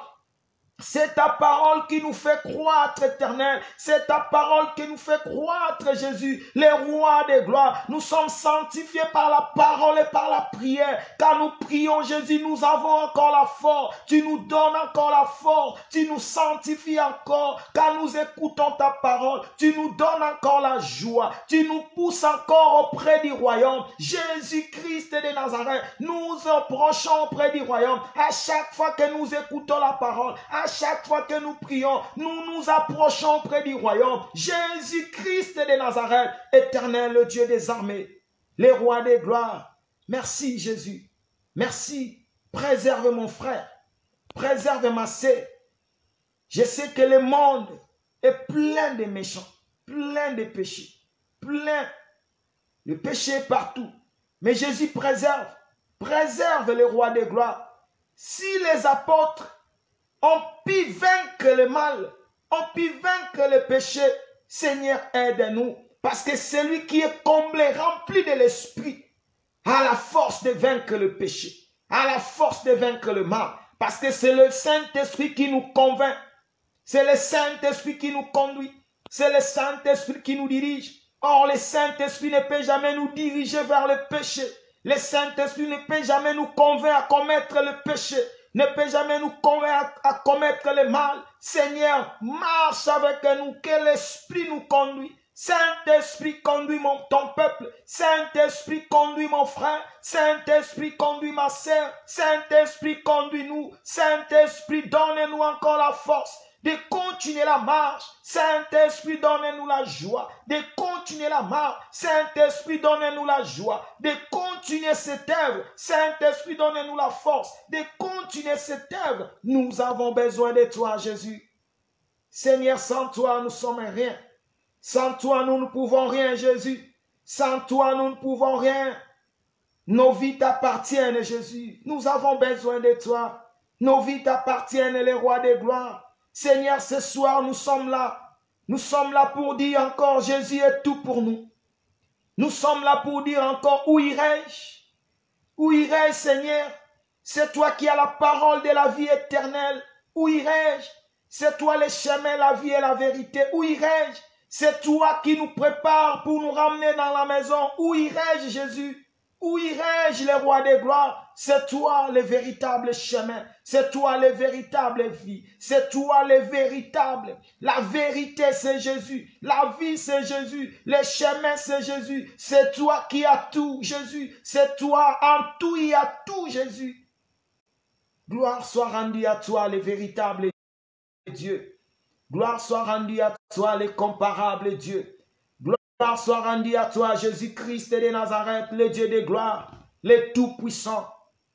C'est ta parole qui nous fait croître, éternel. C'est ta parole qui nous fait croître, Jésus, les rois des gloires. Nous sommes sanctifiés par la parole et par la prière. Quand nous prions, Jésus, nous avons encore la force. Tu nous donnes encore la force. Tu nous sanctifies encore. Quand nous écoutons ta parole, tu nous donnes encore la joie. Tu nous pousses encore auprès du royaume. Jésus-Christ de Nazareth, nous approchons auprès du royaume. À chaque fois que nous écoutons la parole, à chaque fois que nous prions, nous nous approchons près du royaume. Jésus-Christ de Nazareth, éternel, le Dieu des armées, les rois des gloires. Merci Jésus. Merci. Préserve mon frère. Préserve ma sœur. Je sais que le monde est plein de méchants, plein de péchés, plein de péchés partout. Mais Jésus préserve. Préserve les rois des gloires. Si les apôtres on peut vaincre le mal, on peut vaincre le péché. Seigneur, aide-nous, parce que celui qui est comblé, rempli de l'esprit, a la force de vaincre le péché, a la force de vaincre le mal, parce que c'est le Saint-Esprit qui nous convainc, c'est le Saint-Esprit qui nous conduit, c'est le Saint-Esprit qui nous dirige. Or, le Saint-Esprit ne peut jamais nous diriger vers le péché. Le Saint-Esprit ne peut jamais nous convaincre à commettre le péché, ne peut jamais nous convaincre à commettre le mal. Seigneur, marche avec nous, que l'Esprit nous conduit. Saint-Esprit, conduit mon, ton peuple. Saint-Esprit, conduit mon frère. Saint-Esprit, conduit ma sœur. Saint-Esprit, conduit-nous. Saint-Esprit, donne-nous encore la force de continuer la marche. Saint-Esprit, donne-nous la joie de continuer la marche. Saint-Esprit, donne-nous la joie de continuer cette œuvre. Saint-Esprit, donne-nous la force de continuer cette œuvre. Nous avons besoin de toi, Jésus. Seigneur, sans toi, nous sommes rien. Sans toi, nous ne pouvons rien, Jésus. Sans toi, nous ne pouvons rien. Nos vies t'appartiennent, Jésus. Nous avons besoin de toi. Nos vies t'appartiennent, les rois des gloires. Seigneur, ce soir, nous sommes là. Nous sommes là pour dire encore, Jésus est tout pour nous. Nous sommes là pour dire encore, où irai-je? Où irai-je, Seigneur? C'est toi qui as la parole de la vie éternelle. Où irai-je? C'est toi le chemin, la vie et la vérité. Où irai-je? C'est toi qui nous prépares pour nous ramener dans la maison. Où irai-je, Jésus? Où irai-je, les rois des gloires? C'est toi le véritable chemin. C'est toi le véritable vie. C'est toi le véritable. La vérité, c'est Jésus. La vie, c'est Jésus. Le chemin, c'est Jésus. C'est toi qui as tout, Jésus. C'est toi, en tout, il y a tout, Jésus. Gloire soit rendue à toi, le véritable Dieu. Gloire soit rendue à toi, le comparable Dieu. Gloire soit rendue à toi, Jésus-Christ de Nazareth, le Dieu de gloire, le Tout-Puissant,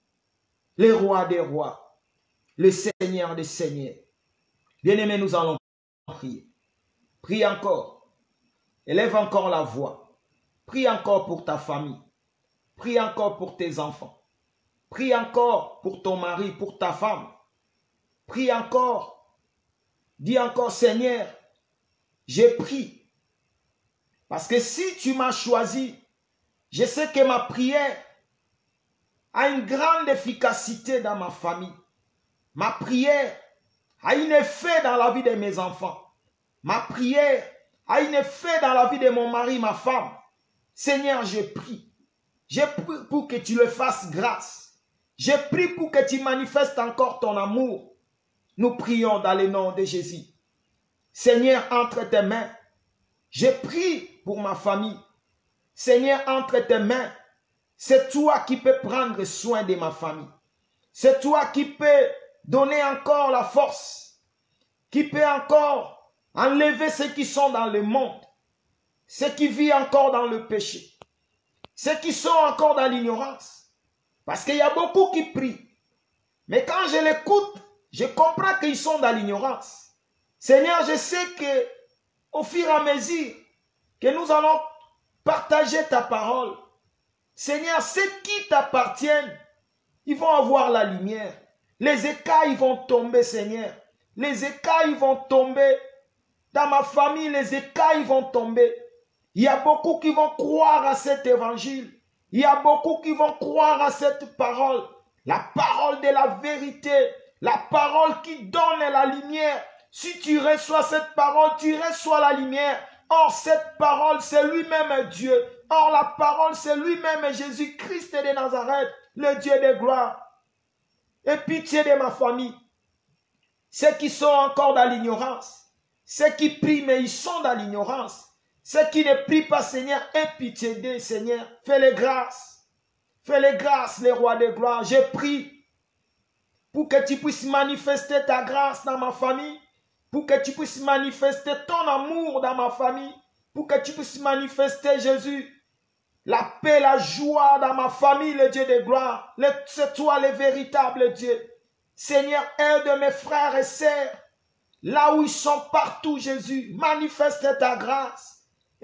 le Roi des rois, le Seigneur des seigneurs. Bien-aimés, nous allons prier. Prie encore. Élève encore la voix. Prie encore pour ta famille. Prie encore pour tes enfants. Prie encore pour ton mari, pour ta femme. Prie encore. Dis encore, Seigneur, j'ai pris. Parce que si tu m'as choisi, Je sais que ma prière a une grande efficacité dans ma famille. Ma prière a un effet dans la vie de mes enfants. Ma prière a un effet dans la vie de mon mari, ma femme. Seigneur, je prie. Je prie pour que tu le fasses grâce. Je prie pour que tu manifestes encore ton amour. Nous prions dans le nom de Jésus. Seigneur, entre tes mains, je prie pour ma famille. Seigneur, entre tes mains, c'est toi qui peux prendre soin de ma famille. C'est toi qui peux donner encore la force, qui peut encore enlever ceux qui sont dans le monde, ceux qui vivent encore dans le péché, ceux qui sont encore dans l'ignorance. Parce qu'il y a beaucoup qui prient. Mais quand je l'écoute, je comprends qu'ils sont dans l'ignorance. Seigneur, je sais que au fur et à mesure que nous allons partager ta parole, Seigneur, ceux qui t'appartiennent, ils vont avoir la lumière. Les écailles vont tomber, Seigneur. Les écailles vont tomber. Dans ma famille, les écailles vont tomber. Il y a beaucoup qui vont croire à cet évangile. Il y a beaucoup qui vont croire à cette parole. La parole de la vérité. La parole qui donne la lumière. Si tu reçois cette parole, tu reçois la lumière. Or, cette parole, c'est lui-même Dieu. Or, la parole, c'est lui-même Jésus-Christ de Nazareth, le Dieu de gloire. Et pitié de ma famille. Ceux qui sont encore dans l'ignorance. Ceux qui prient, mais ils sont dans l'ignorance. Ceux qui ne prient pas, Seigneur, aie pitié d'eux, Seigneur. Fais-les grâces. Fais-les grâces, les rois de gloire. Je prie pour que tu puisses manifester ta grâce dans ma famille. Pour que tu puisses manifester ton amour dans ma famille. Pour que tu puisses manifester, Jésus, la paix, la joie dans ma famille, le Dieu de gloire. C'est toi le véritable Dieu. Seigneur, aide mes frères et sœurs. Là où ils sont partout, Jésus, manifeste ta grâce.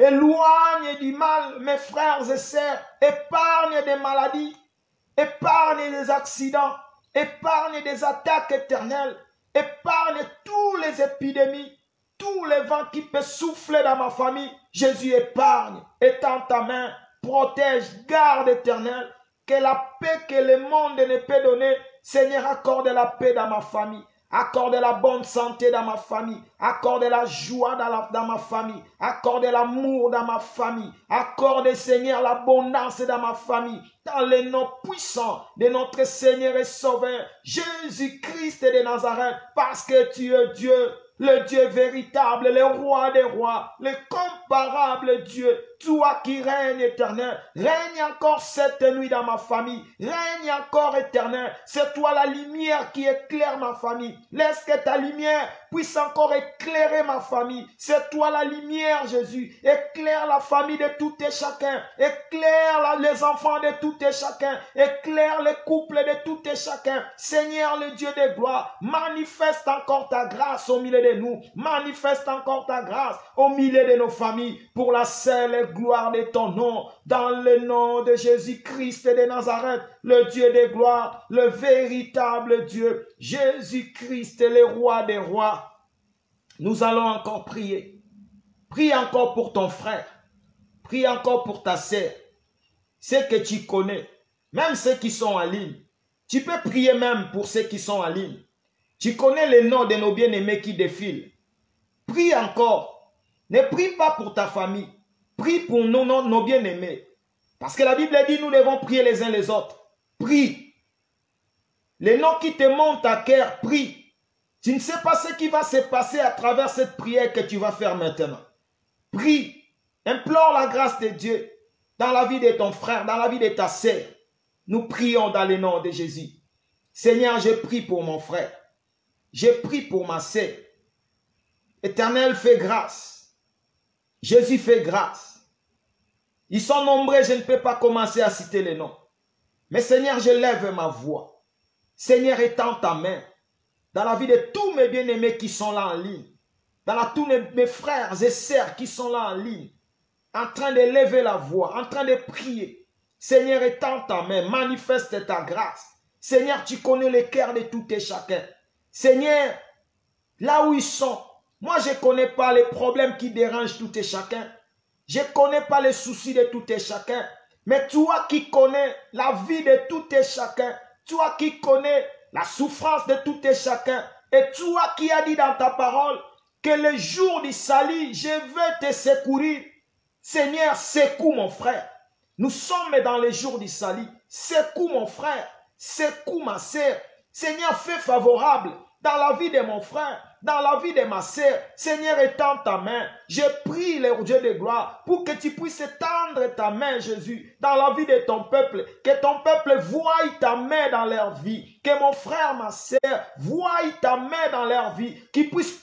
Éloigne du mal, mes frères et sœurs. Épargne des maladies. Épargne des accidents. Épargne des attaques éternelles. Épargne tous les épidémies. Tous les vents qui peuvent souffler dans ma famille. Jésus, épargne. Étends ta main. Protège, garde éternel. Que la paix que le monde ne peut donner. Seigneur, accorde la paix dans ma famille. Accorde la bonne santé dans ma famille. Accorde la joie dans, la, dans ma famille. Accorde l'amour dans ma famille. Accorde, Seigneur, l'abondance dans ma famille. Dans le nom puissant de notre Seigneur et Sauveur, Jésus-Christ de Nazareth. Parce que tu es Dieu, le Dieu véritable, le roi des rois, le comparable Dieu. Toi qui règnes éternel, règne encore cette nuit dans ma famille, règne encore éternel. C'est toi la lumière qui éclaire ma famille. Laisse que ta lumière puisse encore éclairer ma famille. C'est toi la lumière, Jésus. Éclaire la famille de tout et chacun. Éclaire les enfants de tout et chacun. Éclaire les couples de tout et chacun. Seigneur, le Dieu de gloire, manifeste encore ta grâce au milieu de nous. Manifeste encore ta grâce au milieu de nos familles pour la seule gloire de ton nom, dans le nom de Jésus-Christ de Nazareth, le Dieu de gloire, le véritable Dieu, Jésus-Christ, le roi des rois. Nous allons encore prier. Prie encore pour ton frère. Prie encore pour ta sœur. Ceux que tu connais, même ceux qui sont en ligne. Tu peux prier même pour ceux qui sont en ligne. Tu connais les noms de nos bien-aimés qui défilent. Prie encore. Ne prie pas pour ta famille. Prie pour nos, nos, nos bien-aimés. Parce que la Bible dit, nous devons prier les uns les autres. Prie. Les noms qui te montent à cœur, prie. Tu ne sais pas ce qui va se passer à travers cette prière que tu vas faire maintenant. Prie. Implore la grâce de Dieu dans la vie de ton frère, dans la vie de ta sœur. Nous prions dans le nom de Jésus. Seigneur, je prie pour mon frère. Je prie pour ma sœur. Éternel, fais grâce. Jésus fait grâce. Ils sont nombreux, je ne peux pas commencer à citer les noms. Mais Seigneur, je lève ma voix. Seigneur, étends ta main dans la vie de tous mes bien-aimés qui sont là en ligne. Dans la tous mes frères et sœurs qui sont là en ligne. En train de lever la voix, en train de prier. Seigneur, étends ta main, manifeste ta grâce. Seigneur, tu connais le cœur de tout et chacun. Seigneur, là où ils sont, moi, je ne connais pas les problèmes qui dérangent tout et chacun. Je ne connais pas les soucis de tout et chacun. Mais toi qui connais la vie de tout et chacun, toi qui connais la souffrance de tout et chacun, et toi qui as dit dans ta parole que le jour du salut, je veux te secourir. Seigneur, secoue mon frère. Nous sommes dans les jours du salut. Secoue mon frère, secoue ma sœur. Seigneur, fais favorable dans la vie de mon frère, dans la vie de ma sœur. Seigneur, étends ta main. Je prie, le Dieu de gloire, pour que tu puisses étendre ta main, Jésus, dans la vie de ton peuple. Que ton peuple voie ta main dans leur vie. Que mon frère, ma sœur, voie ta main dans leur vie. Qu'ils puissent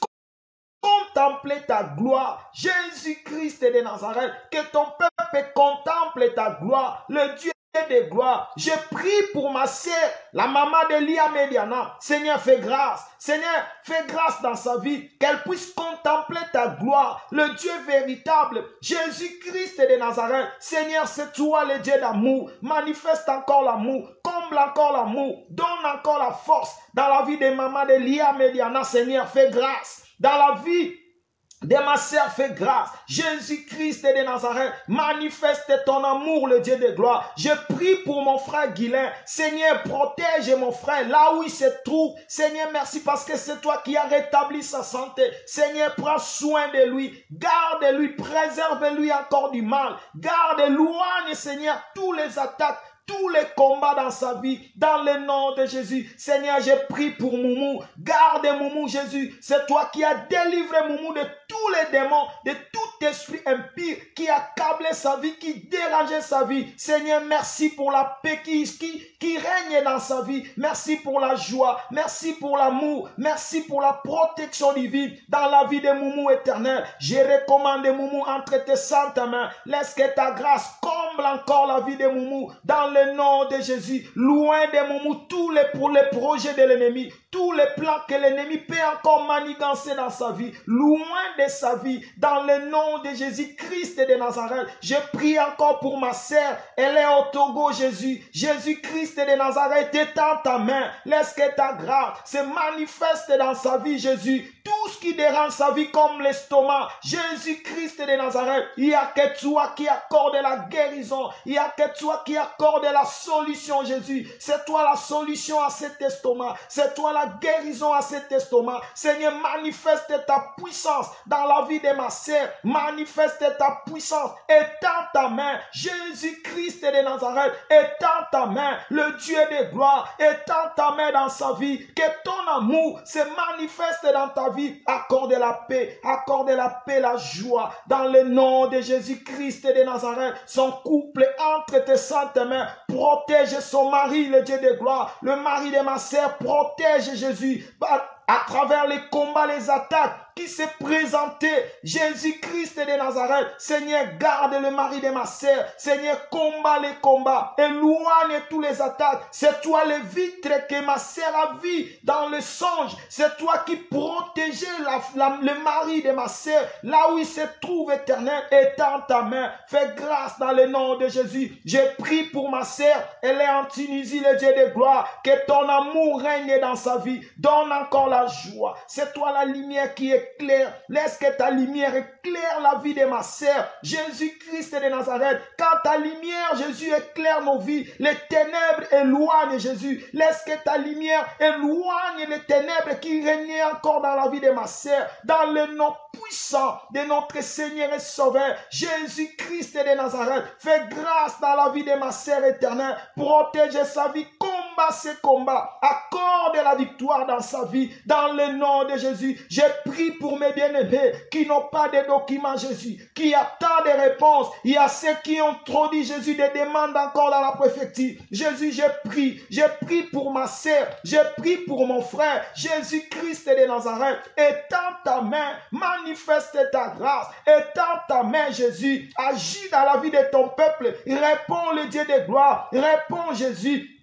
contempler ta gloire, Jésus-Christ de Nazareth. Que ton peuple contemple ta gloire, le Dieu de gloire. Je prie pour ma sœur, la maman de Lia Mediana. Seigneur, fais grâce. Seigneur, fais grâce dans sa vie, qu'elle puisse contempler ta gloire, le Dieu véritable, Jésus-Christ de Nazareth. Seigneur, c'est toi le Dieu d'amour. Manifeste encore l'amour, comble encore l'amour, donne encore la force dans la vie de maman de Lia Mediana. Seigneur, fais grâce dans la vie de ma sœur, fais grâce. Jésus-Christ de Nazareth, manifeste ton amour, le Dieu de gloire. Je prie pour mon frère Guilain. Seigneur, protège mon frère là où il se trouve. Seigneur, merci parce que c'est toi qui as rétabli sa santé. Seigneur, prends soin de lui. Garde-lui, préserve-lui encore du mal. Garde, éloigne, Seigneur, tous les attaques, tous les combats dans sa vie, dans le nom de Jésus. Seigneur, je prie pour Moumou. Garde Moumou, Jésus. C'est toi qui as délivré Moumou de tous les démons, de tout esprit impie qui accablait sa vie, qui dérangeait sa vie. Seigneur, merci pour la paix qui, qui, qui règne dans sa vie. Merci pour la joie. Merci pour l'amour. Merci pour la protection divine dans la vie de Moumou éternel. Je recommande Moumou entre tes saintes mains. Laisse que ta grâce comble encore la vie de Moumou dans le nom de Jésus. Loin de Moumou tous les, pour les projets de l'ennemi, tous les plans que l'ennemi peut encore manigancer dans sa vie, loin de sa vie, dans le nom de Jésus-Christ de Nazareth. Je prie encore pour ma sœur, elle est au Togo, Jésus. Jésus-Christ de Nazareth, étends ta main, laisse que ta grâce se manifeste dans sa vie, Jésus. Tout ce qui dérange sa vie comme l'estomac, Jésus-Christ de Nazareth, il n'y a que toi qui accorde la guérison, il n'y a que toi qui accorde la solution, Jésus. C'est toi la solution à cet estomac, c'est toi la guérison à cet estomac. Seigneur, manifeste ta puissance dans la vie de ma sœur, manifeste ta puissance, étends ta main, Jésus-Christ de Nazareth, étends ta main, le Dieu de gloire, étends ta main dans sa vie, que ton amour se manifeste dans ta vie, accorde la paix, accorde la paix, la joie, dans le nom de Jésus-Christ de Nazareth. Son couple entre tes saintes mains, protège son mari, le Dieu de gloire, le mari de ma sœur, protège Jésus, à travers les combats, les attaques qui se présentaient, Jésus-Christ de Nazareth. Seigneur, garde le mari de ma sœur. Seigneur, combat les combats, éloigne tous les attaques. C'est toi le vitre que ma sœur a vu dans le songe. C'est toi qui protégeais la, la, le mari de ma sœur là où il se trouve, éternel. Étends ta main, fais grâce dans le nom de Jésus. Je prie pour ma sœur, elle est en Tunisie, le Dieu de gloire. Que ton amour règne dans sa vie. Donne encore la joie. C'est toi la lumière qui éclaire. Laisse que ta lumière éclaire la vie de ma sœur, Jésus-Christ de Nazareth. Quand ta lumière, Jésus, éclaire nos vies, les ténèbres éloignent, Jésus. Laisse que ta lumière éloigne les ténèbres qui régnaient encore dans la vie de ma sœur, dans le nom puissant de notre Seigneur et Sauveur, Jésus-Christ de Nazareth. Fais grâce dans la vie de ma sœur éternelle. Protège sa vie, combat ses combats, accorde la victoire dans sa vie, dans le nom de Jésus. Je prie pour mes bien-aimés qui n'ont pas de documents, Jésus, qui attendent des réponses. Il y a ceux qui ont trop dit, Jésus, des demandes encore dans la préfecture. Jésus, je prie, je prie pour ma sœur, je prie pour mon frère, Jésus-Christ de Nazareth. Étends ta main, manifeste ta grâce, étends ta main, Jésus. Agis dans la vie de ton peuple, réponds le Dieu de gloire, réponds, Jésus.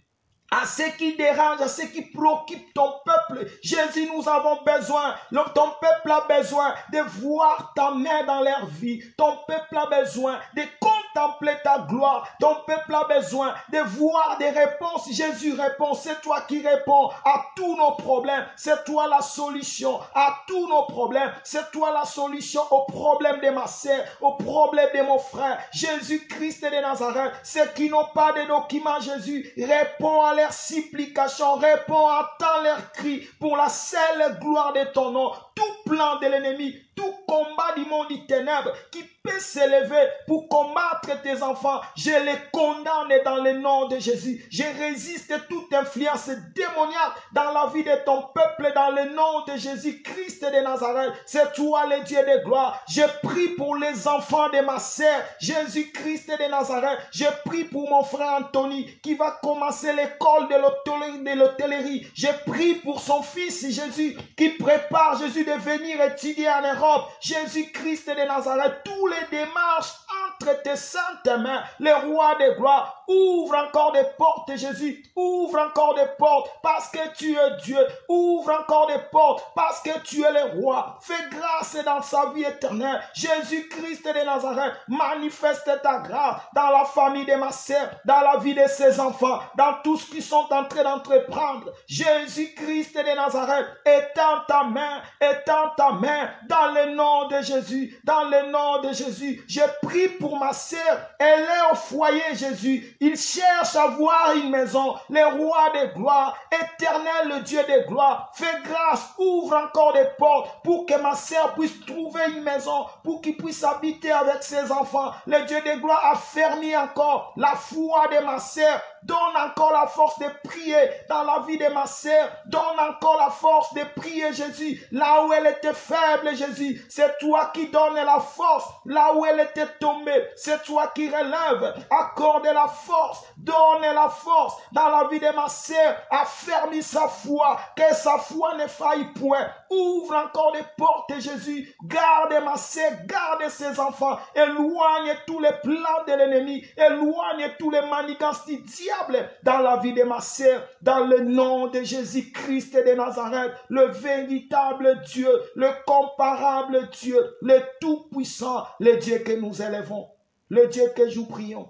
à ce qui dérange, à ce qui préoccupe ton peuple. Jésus, nous avons besoin, ton peuple a besoin de voir ta main dans leur vie. Ton peuple a besoin de contempler ta gloire. Ton peuple a besoin de voir des réponses. Jésus répond, c'est toi qui réponds à tous nos problèmes. C'est toi la solution à tous nos problèmes. C'est toi la solution aux problèmes de ma sœur, aux problèmes de mon frère. Jésus-Christ de Nazareth, ceux qui n'ont pas de documents, Jésus, répond à leurs supplications, répond, entend leurs cris pour la seule gloire de ton nom. Tout plan de l'ennemi, tout combat du monde des ténèbres qui peut s'élever pour combattre tes enfants, je les condamne dans le nom de Jésus. Je résiste toute influence démoniaque dans la vie de ton peuple dans le nom de Jésus-Christ de Nazareth. C'est toi le Dieu de gloire. Je prie pour les enfants de ma sœur, Jésus-Christ de Nazareth. Je prie pour mon frère Anthony qui va commencer l'école de l'hôtellerie. Je prie pour son fils Jésus qui prépare Jésus de venir étudier en Europe. Jésus-Christ de Nazareth, tous les démarches entre tes saintes mains, le roi de gloire, ouvre encore des portes, Jésus, ouvre encore des portes parce que tu es Dieu, ouvre encore des portes parce que tu es le roi. Fais grâce dans sa vie éternelle. Jésus-Christ de Nazareth, manifeste ta grâce dans la famille de ma sœur, dans la vie de ses enfants, dans tout ce qu'ils sont en train d'entreprendre. Jésus-Christ de Nazareth, étends ta main, étends ta main dans le nom de Jésus, dans le nom de Jésus. Je prie pour ma sœur, elle est au foyer, Jésus. Il cherche à voir une maison. Le roi de gloire, éternel, le Dieu de gloire, fais grâce, ouvre encore des portes pour que ma sœur puisse trouver une maison, pour qu'il puisse habiter avec ses enfants. Le Dieu de gloire a fermé encore la foi de ma sœur. Donne encore la force de prier dans la vie de ma sœur. Donne encore la force de prier, Jésus. Là où elle était faible, Jésus, c'est toi qui donnes la force. Là où elle était tombée, c'est toi qui relève. Accorde la force. Donne la force dans la vie de ma sœur. Affermis sa foi. Que sa foi ne faille point. Ouvre encore des portes, Jésus. Garde ma sœur. Garde ses enfants. Éloigne tous les plans de l'ennemi. Éloigne tous les manigances du diable dans la vie de ma sœur. Dans le nom de Jésus-Christ de Nazareth. Le véritable Dieu. Le comparable Dieu. Le tout-puissant. Le Dieu que nous élevons. Le Dieu que nous prions.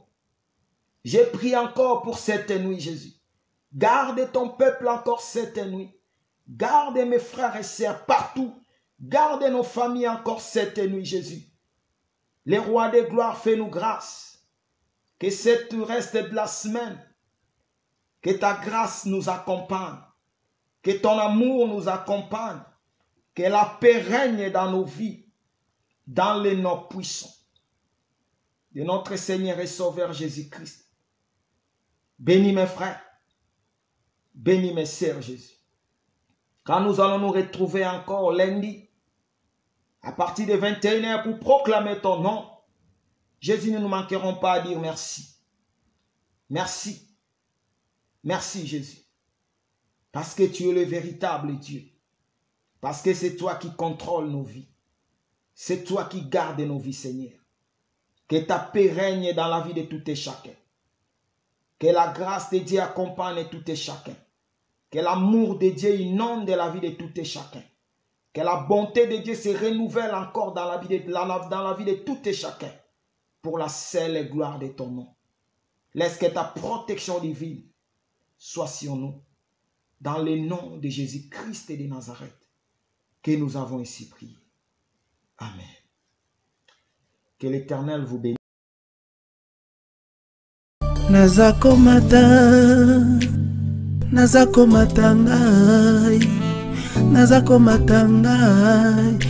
Je prie encore pour cette nuit, Jésus. Garde ton peuple encore cette nuit. Garde mes frères et sœurs partout. Garde nos familles encore cette nuit, Jésus. Les rois de gloire, fais-nous grâce. Que cette reste de la semaine, que ta grâce nous accompagne. Que ton amour nous accompagne. Que la paix règne dans nos vies. Dans le nom puissant de notre Seigneur et Sauveur Jésus-Christ. Bénis mes frères. Bénis mes sœurs, Jésus. Quand nous allons nous retrouver encore lundi, à partir de vingt et une heures pour proclamer ton nom, Jésus, nous ne manquerons pas à dire merci. Merci. Merci, Jésus. Parce que tu es le véritable Dieu. Parce que c'est toi qui contrôles nos vies. C'est toi qui gardes nos vies, Seigneur. Que ta paix règne dans la vie de tout et chacun. Que la grâce de Dieu accompagne tout et chacun. Que l'amour de Dieu inonde la vie de tout et chacun. Que la bonté de Dieu se renouvelle encore dans la vie de, dans la vie de tout et chacun. Pour la seule gloire de ton nom. Laisse que ta protection divine soit sur nous. Dans le nom de Jésus-Christ de Nazareth. Que nous avons ici prié. Amen. Que l'Éternel vous bénisse. Nazako mata, nazako matangai, nazako matangai,